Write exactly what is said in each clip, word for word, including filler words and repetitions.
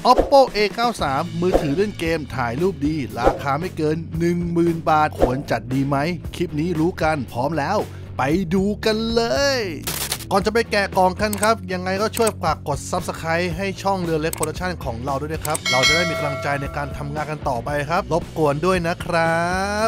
Oppo เอ เก้าสิบสาม มือถือเล่นเกมถ่ายรูปดีราคาไม่เกิน หนึ่งหมื่น บาทควรจัดดีไหมคลิปนี้รู้กันพร้อมแล้วไปดูกันเลยก่อนจะไปแกะกล่องกันครับยังไงก็ช่วยฝากกด ซับสไครบ์ ให้ช่องเรือเล็กโปรดักชั่นของเราด้วยนะครับเราจะได้มีกำลังใจในการทำงานกันต่อไปครับรบกวนด้วยนะครับ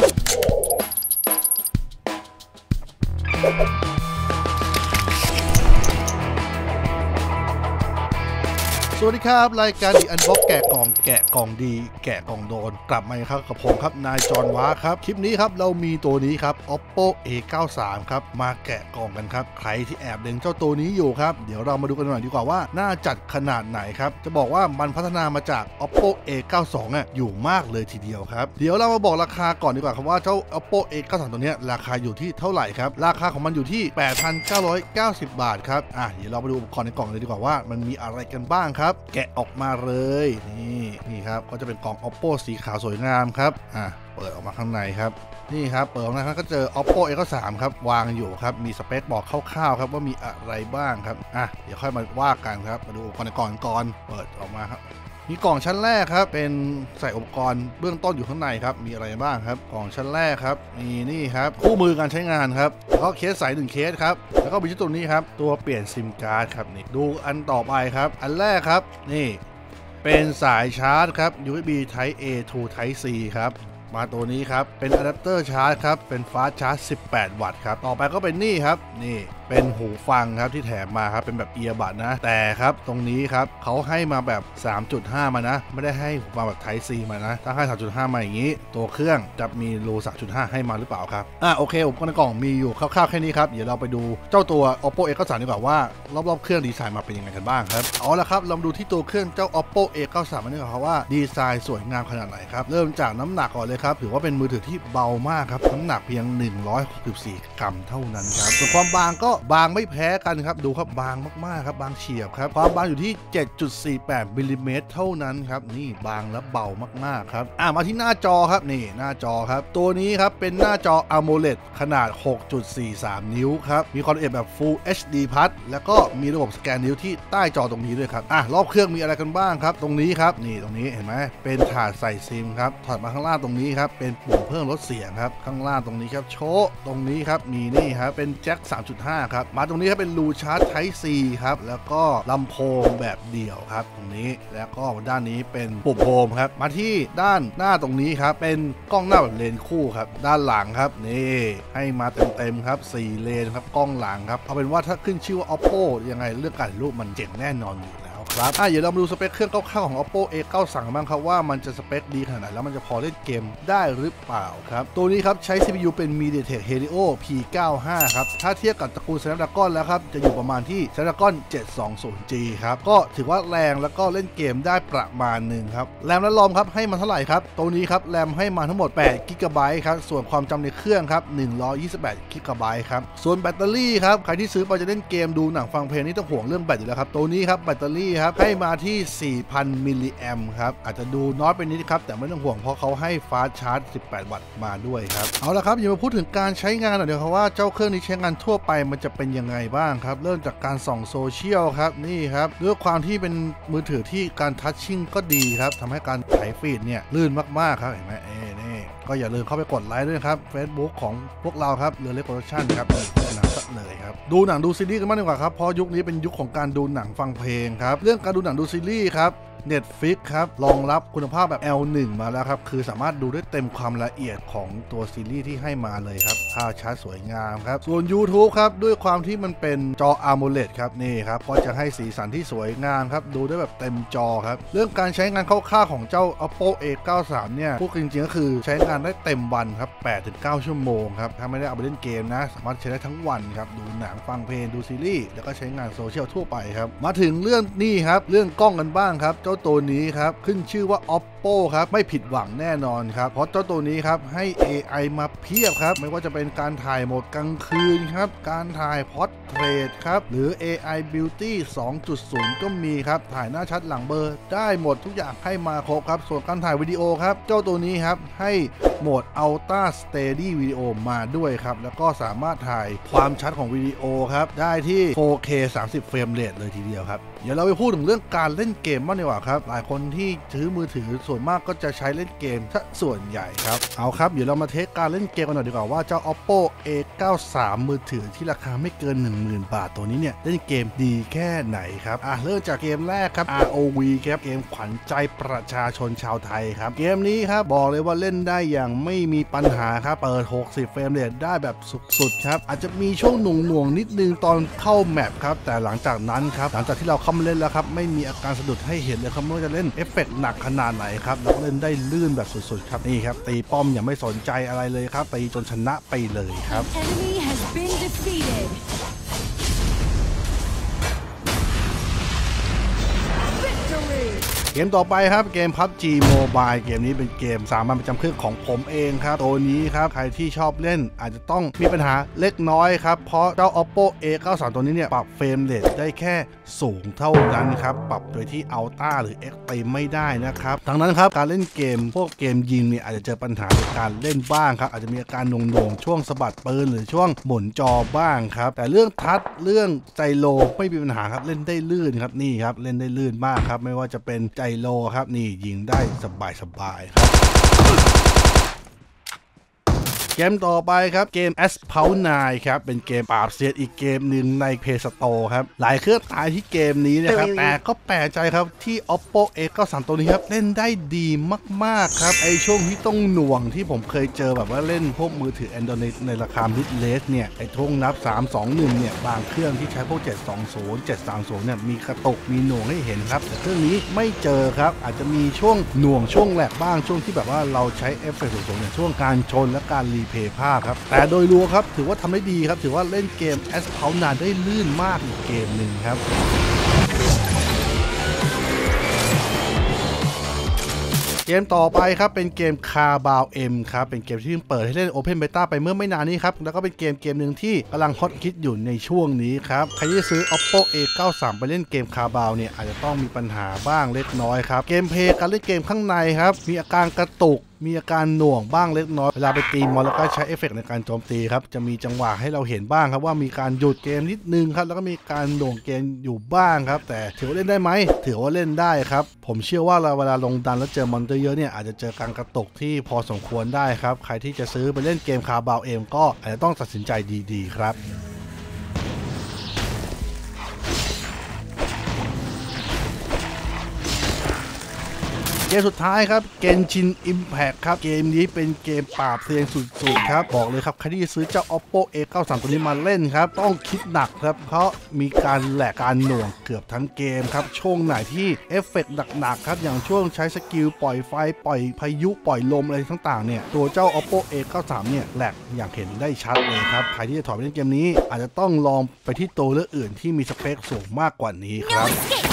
สวัสดีครับรายการดีอันบ็อกแกะกล่องแกะกล่องดีแกะกล่องโดนกลับมาครับกับผมครับนายจอห์นว้าครับคลิปนี้ครับเรามีตัวนี้ครับ Oppo เอ เก้าสิบสาม ครับมาแกะกล่องกันครับใครที่แอบเล็งเจ้าตัวนี้อยู่ครับเดี๋ยวเรามาดูกันหน่อยดีกว่าว่าน่าจัดขนาดไหนครับจะบอกว่ามันพัฒนามาจาก Oppo เอ เก้าสิบสอง อ่ะอยู่มากเลยทีเดียวครับเดี๋ยวเรามาบอกราคาก่อนดีกว่าครับว่าเจ้า Oppo เอ เก้าสิบสาม ตัวนี้ราคาอยู่ที่เท่าไหร่ครับราคาของมันอยู่ที่ แปดพันเก้าร้อยเก้าสิบ บาทครับอ่ะเดี๋ยวเรามาดูอุปกรณ์ในกล่องเลยดีกว่าว่ามันมีอะไรกันบ้างครับแกะออกมาเลยนี่นี่ครับก็จะเป็นกล่อง Oppo สีขาวสวยงามครับอ่ะเปิดออกมาข้างในครับนี่ครับเปิดออกมาก็เจอ Oppo เอ เก้าสิบสาม ครับวางอยู่ครับมีสเปคบอกคร่าวๆครับว่ามีอะไรบ้างครับอ่ะเดี๋ยวค่อยมาว่ากันครับมาดูอุปกรณ์ในกล่องก่อนเปิดออกมาครับมีกล่องชั้นแรกครับเป็นใส่อุปกรณ์เบื้องต้นอยู่ข้างในครับมีอะไรบ้างครับกล่องชั้นแรกครับมีนี่ครับคู่มือการใช้งานครับแล้วก็เคสใสหนึ่งเคสครับแล้วก็มีตัวนี้ครับตัวเปลี่ยนซิมการ์ดครับนี่ดูอันต่อไปครับอันแรกครับนี่เป็นสายชาร์จครับ ยู เอส บี Type A to Type C ครับมาตัวนี้ครับเป็นอะแดปเตอร์ชาร์จครับเป็นฟาสต์ชาร์จสิบแปดวัตต์ครับต่อไปก็เป็นนี่ครับนี่เป็นหูฟังครับที่แถมมาครับเป็นแบบเอียร์บัดนะแต่ครับตรงนี้ครับเขาให้มาแบบ สามจุดห้า มานะไม่ได้ให้หูฟังแบบ Type C มานะถ้าให้ สามจุดห้า มาอย่างนี้ตัวเครื่องจะมีรู สามจุดห้า ให้มาหรือเปล่าครับอ่ะโอเคอุปกรณ์ในกล่องมีอยู่คร่าวๆแค่นี้ครับเดี๋ยวเราไปดูเจ้าตัว Oppo เอ เก้าสิบสาม ดีกว่าว่ารอบๆเครื่องดีไซน์มาเป็นยังไงกันบ้างครับเอาละครับเรามาดูที่ตัวเครื่องเจ้า Oppo เอ เก้าสิบสาม มันนี่ครับว่าดีไซน์สวยงามขนาดไหนครับเริ่มจากน้ำหนักก่อนเลยครับถือว่าเป็นมือถือที่เบามากครับน้ำหนักเพียงหนึ่งร้อยหกสิบสี่กรัมเท่านั้นครับส่วนความบางก็บางไม่แพ้กันครับดูครับบางมากๆครับบางเฉียบครับความบางอยู่ที่ เจ็ดจุดสี่แปด มิลลิเมตรเท่านั้นครับนี่บางและเบามากๆครับอ่ะมาที่หน้าจอครับนี่หน้าจอครับตัวนี้ครับเป็นหน้าจอ AMOLED ขนาด หกจุดสี่สาม นิ้วครับมีความละเอียดแบบ Full เอช ดี Plus แล้วก็มีระบบสแกนนิ้วที่ใต้จอตรงนี้ด้วยครับอ่ะรอบเครื่องมีอะไรกันบ้างครับตรงนี้ครับนี่ตรงนี้เห็นไหมเป็นถาดใส่ซิมครับถอดมาข้างล่างตรงนี้ครับเป็นปุ่มเพิ่มลดเสียงครับข้างล่างตรงนี้ครับโชว์ตรงนี้ครับมีนี่ครับเป็นแจ็ค สามจุดห้า ครับมาตรงนี้ครับเป็นรูชาร์จ Type C ครับแล้วก็ลำโพงแบบเดี่ยวครับตรงนี้แล้วก็ด้านนี้เป็นปุ่มโฮมครับมาที่ด้านหน้าตรงนี้ครับเป็นกล้องหน้าแบบเลนคู่ครับด้านหลังครับนี่ให้มาเต็มๆครับสี่เลนครับกล้องหลังครับเอาเป็นว่าถ้าขึ้นชื่อว่า Oppo ยังไงเรื่องการถ่ายรูปมันเจ๋งแน่นอนอยู่ครับอ่ะเดี๋ยวเรามาดูสเปคเครื่องคร่าวๆของ Oppo เอ เก้าสิบสาม บ้างครับว่ามันจะสเปคดีขนาดไหนแล้วมันจะพอเล่นเกมได้หรือเปล่าครับตัวนี้ครับใช้ ซี พี ยู เป็น MediaTek Helio พี เก้าสิบห้า ครับถ้าเทียบกับตระกูล Snapdragon แล้วครับจะอยู่ประมาณที่ Snapdragon เจ็ดสองศูนย์จี ครับก็ถือว่าแรงแล้วก็เล่นเกมได้ประมาณหนึ่งครับแรมและรอมครับให้มาเท่าไหร่ครับตัวนี้ครับแรมให้มาทั้งหมดแปดกิกะไบต์ครับส่วนความจำในเครื่องครับหนึ่งร้อยยี่สิบแปดกิกะไบต์ครับส่วนแบตเตอรี่ครับใครที่ซื้อไปจะเล่นเกมดูหนังฟังเพลงนี่ต้องห่วงเรื่องแบตอยู่แล้วครับตัวนี้ครับแบตเตอรี่ครับให้มาที่สี่พัน มิลลิแอมป์ครับอาจจะดูน้อยไปนิดครับแต่ไม่ต้องห่วงเพราะเขาให้ฟาสต์ชาร์จสิบแปดวัตต์มาด้วยครับเอาละครับอย่ามาพูดถึงการใช้งานหน่อยเดี๋ยวครับว่าเจ้าเครื่องนี้ใช้งานทั่วไปมันจะเป็นยังไงบ้างครับเริ่มจากการส่องโซเชียลครับนี่ครับด้วยความที่เป็นมือถือที่การทัชชิ่งก็ดีครับทำให้การถ่ายฟีดเนี่ยลื่นมากๆครับเห็นไหมเอ้นี่ก็อย่าลืมเข้าไปกดไลค์ด้วยครับ Facebook ของพวกเราครับเรือเล็กโปรดักชั่นครับหนังสักเลยครับดูหนังดูซีรีส์กันมากดีกว่าครับเพราะยุคนี้เป็นยุคของการดูหนังฟังเพลงครับเรื่องการดูหนังดูซีรีส์ครับNetflix ครับรองรับคุณภาพแบบ แอล หนึ่ง มาแล้วครับคือสามารถดูได้เต็มความละเอียดของตัวซีรีส์ที่ให้มาเลยครับภาพชัดสวยงามครับส่วน YouTube ครับด้วยความที่มันเป็นจอ AMOLED ครับนี่ครับก็จะให้สีสันที่สวยงามครับดูได้แบบเต็มจอครับเรื่องการใช้งานคร่าวๆของเจ้า Oppo เอ เก้าสิบสาม เนี่ยพูดจริงๆก็คือใช้งานได้เต็มวันครับ แปดถึงเก้า ชั่วโมงครับถ้าไม่ได้เอาไปเล่นเกมนะสามารถใช้ได้ทั้งวันครับดูหนังฟังเพลงดูซีรีส์แล้วก็ใช้งานโซเชียลทั่วไปครับมาถึงเรื่องนี่ครับเรื่องกล้องกันบ้างครับเจ้าตัวนี้ครับขึ้นชื่อว่า Oppo ครับไม่ผิดหวังแน่นอนครับเพราะเจ้าตัวนี้ครับให้ เอ ไอ มาเพียบครับไม่ว่าจะเป็นการถ่ายโหมดกลางคืนครับการถ่ายพอร์เทรตครับหรือ เอ ไอ Beauty สองจุดศูนย์ ก็มีครับถ่ายหน้าชัดหลังเบลอได้หมดทุกอย่างให้มาครบครับส่วนการถ่ายวิดีโอครับเจ้าตัวนี้ครับให้โหมด Ultra Steady Video มาด้วยครับแล้วก็สามารถถ่ายความชัดของวิดีโอครับได้ที่ โฟร์เค สามสิบ เฟรมเรทเลยทีเดียวครับเดี๋ยวเราไปพูดถึงเรื่องการเล่นเกมบ้างดีกว่าครับหลายคนที่ถือมือถือส่วนมากก็จะใช้เล่นเกมซะส่วนใหญ่ครับเอาครับเดี๋ยวเรามาเทสการเล่นเกมกันหน่อยดีกว่าว่าเจ้า Oppo เอ เก้าสาม มือถือที่ราคาไม่เกิน หนึ่งหมื่น บาทตัวนี้เนี่ยเล่นเกมดีแค่ไหนครับอ่ะเริ่มจากเกมแรกครับ อาร์ โอ วี ครับเกมขวัญใจประชาชนชาวไทยครับเกมนี้ครับบอกเลยว่าเล่นได้อย่างไม่มีปัญหาครับเปิดหกสิบเฟรมเรทได้แบบสุดๆครับอาจจะมีช่วงหน่วงหน่วงนิดนึงตอนเข้าแมปครับแต่หลังจากนั้นครับหลังจากที่เราเข้ามาเล่นแล้วครับไม่มีอาการสะดุดให้เห็นเลยครับไม่ว่าจะเล่นเอฟเฟกต์หนักขนาดไหนครับแล้วเล่นได้ลื่นแบบสุดๆครับนี่ครับตีป้อมอย่างไม่สนใจอะไรเลยครับตีจนชนะไปเลยครับเกมต่อไปครับเกม พับจี Mobile เกมนี้เป็นเกมสามัญประจำเครื่องของผมเองครับตัวนี้ครับใครที่ชอบเล่นอาจจะต้องมีปัญหาเล็กน้อยครับเพราะเจ้า Oppo เอ เก้าสาม ตัวนี้เนี่ยปรับเฟรมเรทได้แค่สูงเท่านั้นครับปรับโดยที่ Ultra หรือ Extreme ไม่ได้นะครับดังนั้นครับการเล่นเกมพวกเกมยิงเนี่ยอาจจะเจอปัญหาในการเล่นบ้างครับอาจจะมีอาการหน่วงๆช่วงสะบัดปืนหรือช่วงหมุนจอบ้างครับแต่เรื่องทัชเรื่องไจโรไม่มีปัญหาครับเล่นได้ลื่นครับนี่ครับเล่นได้ลื่นมากครับไม่ว่าจะเป็นไจโรครับนี่ยิงได้สบายๆครับเกมต่อไปครับเกม Asphalt ไนน์ ครับเป็นเกมปราบเซียนอีกเกมหนึ่งใน Play Store ครับหลายเครื่องตายที่เกมนี้นะครับแต่ก็แปลกใจครับที่ Oppo เอ เก้าสาม ตัวนี้ครับเล่นได้ดีมากๆครับไอช่วงที่ต้องหน่วงที่ผมเคยเจอแบบว่าเล่นพวกมือถือ Android ในราคา Mid Range เนี่ยไอช่วงนับสาม สอง หนึ่งเนี่ยบางเครื่องที่ใช้พวกเจ็ดสองศูนย์ เจ็ดสามศูนย์เนี่ยมีกระตุกมีหน่วงให้เห็นครับแต่เครื่องนี้ไม่เจอครับอาจจะมีช่วงหน่วงช่วงแหลกบ้างช่วงที่แบบว่าเราใช้เอฟเฟกต์สูงๆเนี่ยช่วงการชนและการรีเพย์ภาพครับแต่โดยรวมครับถือว่าทำได้ดีครับถือว่าเล่นเกม Asphalt ไนน์ ได้ลื่นมากอีกเกมหนึ่งครับเกมต่อไปครับเป็นเกม Carabao M ครับเป็นเกมที่เพิ่งเปิดให้เล่น Open Beta ไปเมื่อไม่นานนี้ครับแล้วก็เป็นเกมเกมหนึ่งที่กำลังฮอตฮิตอยู่ในช่วงนี้ครับใครที่ซื้อ Oppo เอ เก้าสาม ไปเล่นเกม Carabao เนี่ยอาจจะต้องมีปัญหาบ้างเล็กน้อยครับเกมเพลย์การเล่นเกมข้างในครับมีอาการกระตุกมีอาการหน่วงบ้างเล็กน้อยเวลาไปตีมอลแล้วก็ใช้เอฟเฟกต์ในการโจมตีครับจะมีจังหวะให้เราเห็นบ้างครับว่ามีการหยุดเกมนิดนึงครับแล้วก็มีการหน่วงเกมอยู่บ้างครับแต่ถือว่าเล่นได้ไหมถือว่าเล่นได้ครับผมเชื่อว่าเราเวลาลงดันแล้วเจอมอนเตอร์เยอะเนี่ยอาจจะเจอการกระตุกที่พอสมควรได้ครับใครที่จะซื้อไปเล่นเกม Carabao M ก็อาจจะต้องตัดสินใจดีๆครับเกมสุดท้ายครับ Genshin Impact ครับเกมนี้เป็นเกมปราบเซียนสุดๆครับบอกเลยครับใครที่ซื้อเจ้า Oppo เอ เก้าสาม ตัวนี้มาเล่นครับต้องคิดหนักครับเพราะมีการแหลกการหน่วงเกือบทั้งเกมครับช่วงไหนที่เอฟเฟกต์หนักๆครับอย่างช่วงใช้สกิลปล่อยไฟปล่อยพายุปล่อยลมอะไรต่างๆเนี่ยตัวเจ้า Oppo เอ เก้าสาม เนี่ยแหลกอย่างเห็นได้ชัดเลยครับใครที่จะถอยไปเล่นเกมนี้อาจจะต้องลองไปที่ตัวเลือกอื่นที่มีสเปคสูงมากกว่านี้ครับ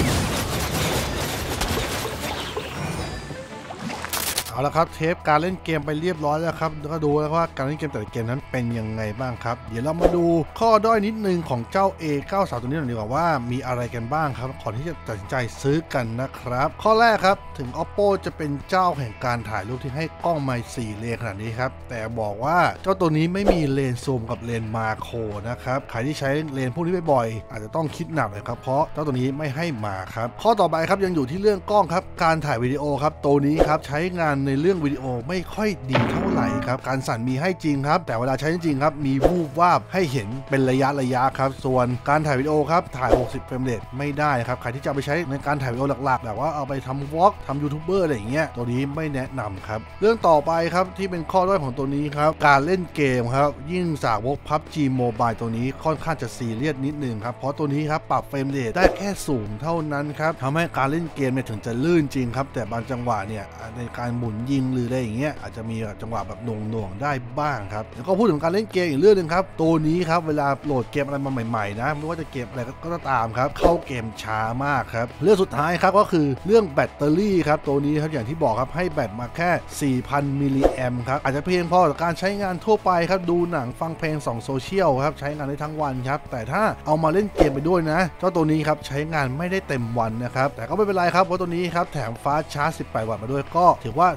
เอาละครับเทปการเล่นเกมไปเรียบร้อยแล้วครับแล้วก็ดูแล้วว่าการเล่นเกมแต่ละเกมนั้นเป็นยังไงบ้างครับเดี๋ยวเรามาดูข้อด้อยนิดนึงของเจ้า เอ เก้าสาม ตัวนี้หน่อยดีกว่าว่ามีอะไรกันบ้างครับก่อนที่จะตัดสินใจซื้อกันนะครับข้อแรกครับถึง Oppo จะเป็นเจ้าแห่งการถ่ายรูปที่ให้กล้องไมค์สี่เลนขนาดนี้ครับแต่บอกว่าเจ้าตัวนี้ไม่มีเลนซูมกับเลนมาโครนะครับใครที่ใช้เลนพวกนี้บ่อยๆอาจจะต้องคิดหนักเลยครับเพราะเจ้าตัวนี้ไม่ให้มาครับข้อต่อไปครับยังอยู่ที่เรื่องกล้องครับการถ่ายวิดีโอครับตัวนี้ครับใช้งานในเรื่องวิดีโอไม่ค่อยดีเท่าไหร่ครับการสั่นมีให้จริงครับแต่เวลาใช้จริงๆครับมีวูบวาบให้เห็นเป็นระยะระยะครับส่วนการถ่ายวิดีโอครับถ่ายหกสิบเฟรมเรทไม่ได้ครับใครที่จะไปใช้ในการถ่ายวิดีโอหลักๆแบบว่าเอาไปทำวอล์กทำยูทูบเบอร์อะไรอย่างเงี้ยตัวนี้ไม่แนะนำครับเรื่องต่อไปครับที่เป็นข้อด้อยของตัวนี้ครับการเล่นเกมครับยิ่งสาวก พับจี Mobile ตัวนี้ค่อนข้างจะซีเรียสนิดนึงครับเพราะตัวนี้ครับปรับเฟรมเรทได้แค่สูงเท่านั้นครับทำให้การเล่นเกมเนี่ยถึงจะลื่นจริงครับแต่บางจังหวะเนี่ยในการหมุนยิงหรืออะไรอย่างเงี้ยอาจจะมีจังหวะแบบหน่วงๆได้บ้างครับแล้วก็พูดถึงการเล่นเกมอีกเรื่องนึงครับตัวนี้ครับเวลาโหลดเกมอะไรมาใหม่ๆนะไม่ว่าจะเกมอะไรก็ตามครับเข้าเกมช้ามากครับเรื่องสุดท้ายครับก็คือเรื่องแบตเตอรี่ครับตัวนี้ครับอย่างที่บอกครับให้แบตมาแค่ สี่พัน มิลลิแอมป์ครับอาจจะเพียงพอต่อการใช้งานทั่วไปครับดูหนังฟังเพลงส่องโซเชียลครับใช้งานได้ทั้งวันครับแต่ถ้าเอามาเล่นเกมไปด้วยนะเจ้าตัวนี้ครับใช้งานไม่ได้เต็มวันนะครับแต่ก็ไม่เป็นไรครับเพราะตัวนี้ครับแถมฟ้าชาร์จสิบแปดวัตต์มาด้วยก็ถือว่า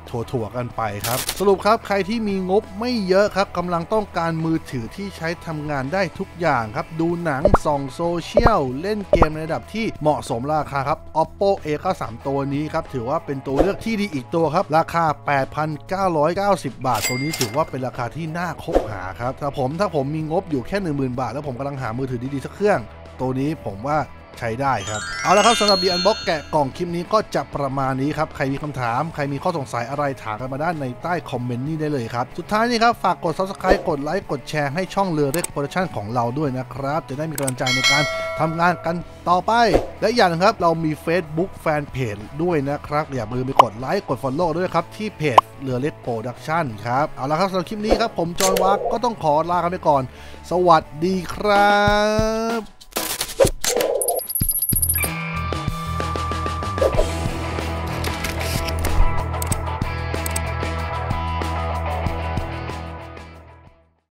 ถั่วๆกันไปครับสรุปครับใครที่มีงบไม่เยอะครับกำลังต้องการมือถือที่ใช้ทำงานได้ทุกอย่างครับดูหนังส่องโซเชียลเล่นเกมในระดับที่เหมาะสมราคาครับ Oppo เอ เก้าสาม ตัวนี้ครับถือว่าเป็นตัวเลือกที่ดีอีกตัวครับราคา แปดพันเก้าร้อยเก้าสิบ บาทตัวนี้ถือว่าเป็นราคาที่น่าคบหาครับถ้าผมถ้าผมมีงบอยู่แค่ หนึ่งหมื่น บาทแล้วผมกำลังหามือถือดีๆสักเครื่องตัวนี้ผมว่าใช้ได้ครับเอาละครับสำหรับ The Unbox แกะกล่องคลิปนี้ก็จะประมาณนี้ครับใครมีคำถามใครมีข้อสงสัยอะไรถามกันมาด้านในใต้คอมเมนต์นี้ได้เลยครับสุดท้ายนี้ครับฝากกด ซับสไครบ์ กดไลค์กดแชร์ให้ช่องเรือเล็กโปรดักชั่นของเราด้วยนะครับจะได้มีกำลังใจในการทำงานกันต่อไปและอย่างนึงครับเรามี Facebook Fanpage ด้วยนะครับอย่าลืมไปกดไลค์กด Follow ด้วยครับที่เพจเรือเล็กโปรดักชั่นครับเอาละครับสำหรับคลิปนี้ครับผมจอห์นวักก็ต้องขอลากันไปก่อนสวัสดีครับ